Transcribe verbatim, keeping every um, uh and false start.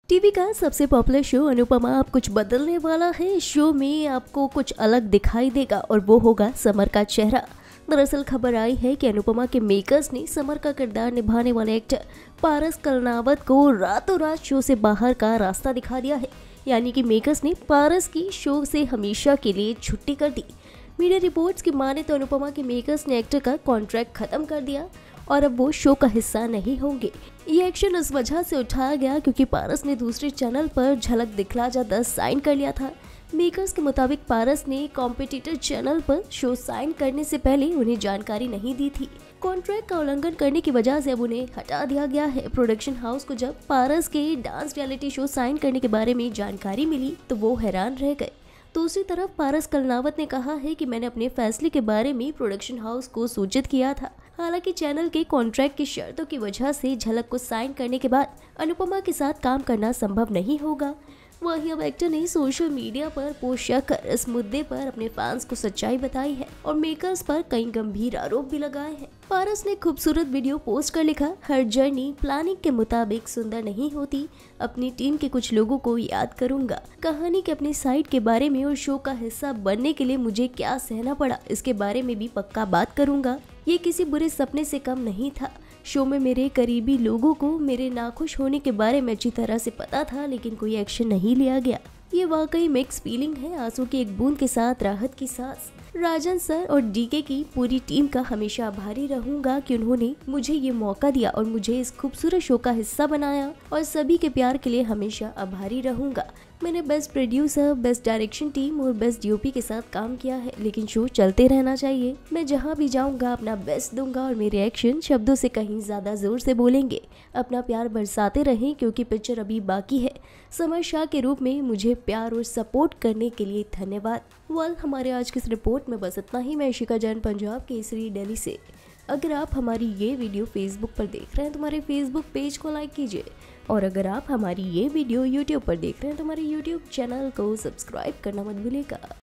TV का सबसे popular show Anupama अब कुछ बदलने वाला है। शो में आपको कुछ अलग दिखाई देगा और वो होगा समर का चेहरा। दरअसल खबर आई है कि अनुपमा के मेकर्स ने समर का किरदार निभाने वाले एक्टर पारस कलनावत को रातों रात शो से बाहर का रास्ता दिखा दिया है। यानी कि मेकर्स ने पारस की शो से हमेशा के लिए छुट्टी कर दी। मीडिया रिपोर्ट्स की माने तो अनुपमा के मेकर्स ने एक्टर का कॉन्ट्रैक्ट खत्म कर दिया और अब वो शो का हिस्सा नहीं होंगे। ये एक्शन इस वजह से उठाया गया क्योंकि पारस ने दूसरे चैनल पर झलक दिखला जा दस साइन कर लिया था। मेकर्स के मुताबिक पारस ने कॉम्पिटिटर चैनल पर शो साइन करने से पहले उन्हें जानकारी नहीं दी थी। कॉन्ट्रैक्ट का उल्लंघन करने की वजह से अब उन्हें हटा दिया गया है। प्रोडक्शन हाउस को जब पारस के डांस रियलिटी शो साइन करने के बारे में जानकारी मिली तो वो हैरान रह गए। दूसरी तरफ पारस कलनावत ने कहा है कि मैंने अपने फैसले के बारे में प्रोडक्शन हाउस को सूचित किया था। हालांकि चैनल के कॉन्ट्रैक्ट की शर्तों की वजह से झलक को साइन करने के बाद अनुपमा के साथ काम करना संभव नहीं होगा। वहीं अब एक्टर ने सोशल मीडिया पर पोस्ट शेयर कर इस मुद्दे पर अपने फैंस को सच्चाई बताई है और मेकर्स पर कई गंभीर आरोप भी लगाए हैं। पारस ने खूबसूरत वीडियो पोस्ट कर लिखा, हर जर्नी प्लानिंग के मुताबिक सुंदर नहीं होती। अपनी टीम के कुछ लोगों को याद करूंगा। कहानी के अपनी साइड के बारे में और शो का हिस्सा बनने के लिए मुझे क्या सहना पड़ा, इसके बारे में भी पक्का बात करूंगा। ये किसी बुरे सपने से कम नहीं था। शो में मेरे करीबी लोगों को मेरे नाखुश होने के बारे में अच्छी तरह से पता था, लेकिन कोई एक्शन नहीं लिया गया। ये वाकई मिक्स फीलिंग है। आंसू की एक बूंद के साथ राहत की सांस। राजन सर और डीके की पूरी टीम का हमेशा आभारी रहूंगा कि उन्होंने मुझे ये मौका दिया और मुझे इस खूबसूरत शो का हिस्सा बनाया, और सभी के प्यार के लिए हमेशा आभारी रहूंगा। मैंने best producer, best direction team और बेस्ट डीओपी के साथ काम किया है, लेकिन शो चलते रहना चाहिए। मैं जहां भी जाऊंगा अपना बेस्ट दूंगा और मेरे एक्शन शब्दों से कहीं ज्यादा जोर से बोलेंगे। अपना प्यार बरसाते रहें क्योंकि पिक्चर अभी बाकी है। समर शाह के रूप में मुझे प्यार और सपोर्ट करने के लिए धन्यवाद। वेल, हमारे आज की इस रिपोर्ट में बस इतना ही। मैं इशिका जैन, पंजाब केसरी, दिल्ली से। अगर आप हमारी ये वीडियो फेसबुक पर देख रहे हैं तो हमारे फेसबुक पेज को लाइक कीजिए, और अगर आप हमारी ये वीडियो यूट्यूब पर देख रहे हैं तो हमारे यूट्यूब चैनल को सब्सक्राइब करना मत भूलिएगा।